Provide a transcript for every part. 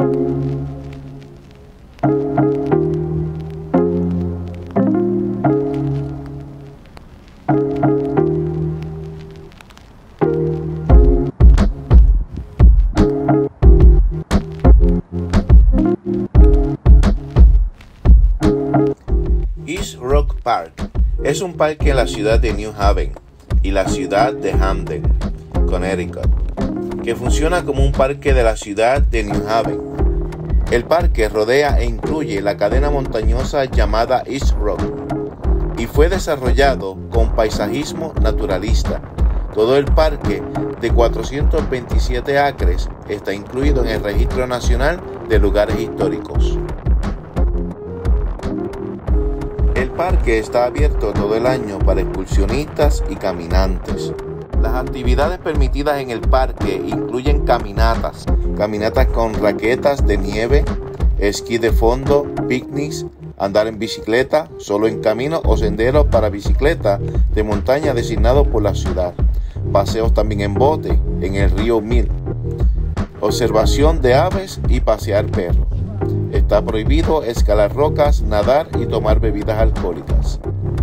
East Rock Park es un parque en la ciudad de New Haven y la ciudad de Hamden, Connecticut, que funciona como un parque de la ciudad de New Haven. El parque rodea e incluye la cadena montañosa llamada East Rock y fue desarrollado con paisajismo naturalista. Todo el parque de 427 acres está incluido en el Registro Nacional de Lugares Históricos. El parque está abierto todo el año para excursionistas y caminantes. Las actividades permitidas en el parque incluyen caminatas con raquetas de nieve, esquí de fondo, picnics, andar en bicicleta, solo en caminos o senderos para bicicleta de montaña designados por la ciudad, paseos también en bote en el río Mill, observación de aves y pasear perros. Está prohibido escalar rocas, nadar y tomar bebidas alcohólicas.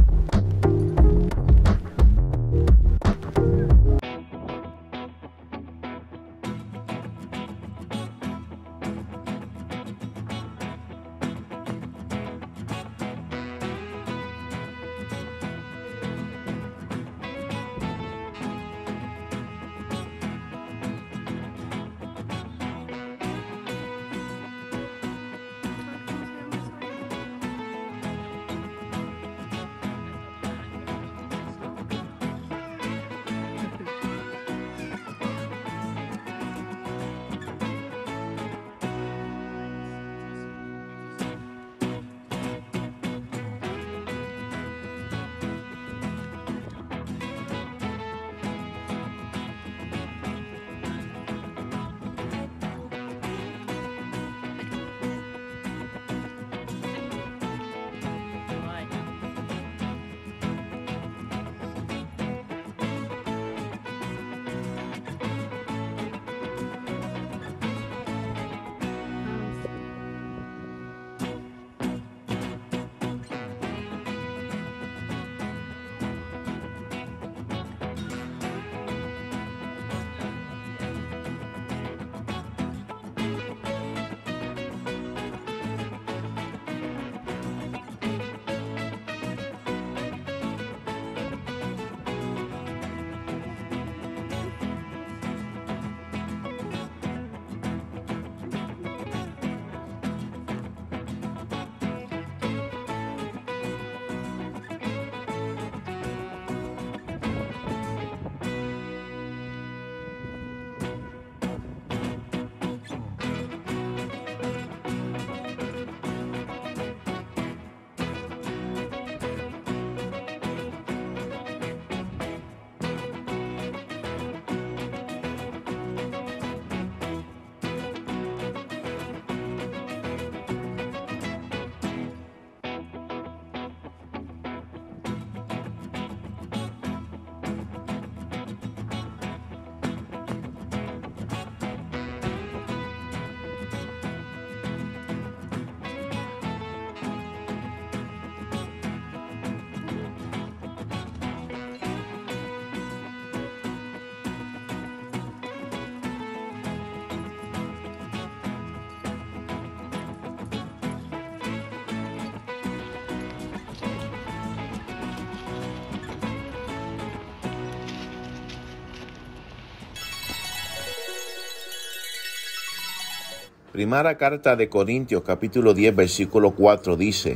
Primera carta de Corintios, capítulo 10, versículo 4 dice: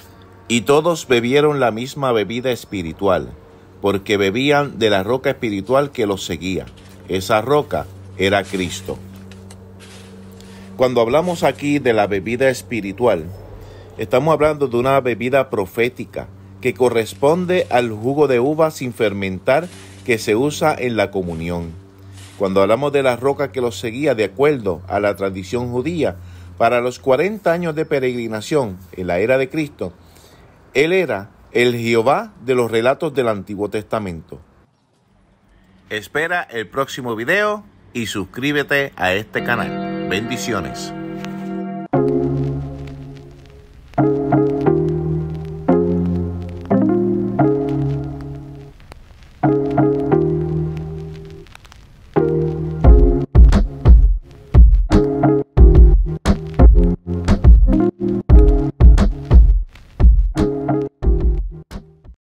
Y todos bebieron la misma bebida espiritual, porque bebían de la roca espiritual que los seguía. Esa roca era Cristo. Cuando hablamos aquí de la bebida espiritual, estamos hablando de una bebida profética que corresponde al jugo de uva sin fermentar que se usa en la comunión. Cuando hablamos de la roca que los seguía de acuerdo a la tradición judía, para los 40 años de peregrinación en la era de Cristo, Él era el Jehová de los relatos del Antiguo Testamento. Espera el próximo video y suscríbete a este canal. Bendiciones.